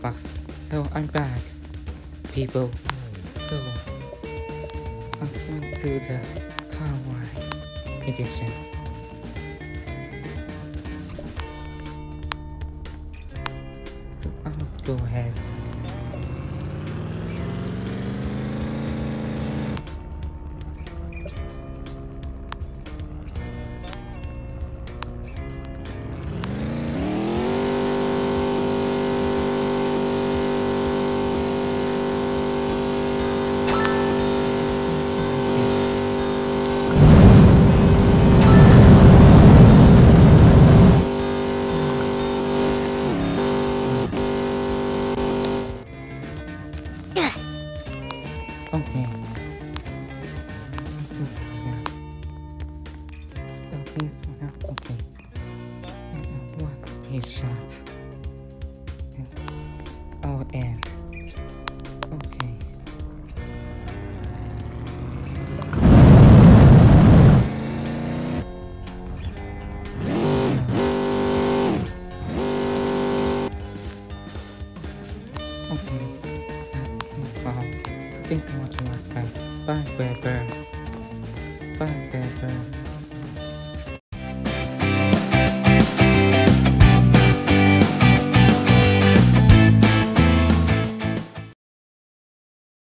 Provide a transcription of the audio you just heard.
Starbucks. So I'm back, people. So I'm going to the car wine edition. So I'll go ahead. Okay. Okay. One patient. Oh, and okay. Okay. Wow. Thanks for watching last time. Bye, Bear. Bye, Bear.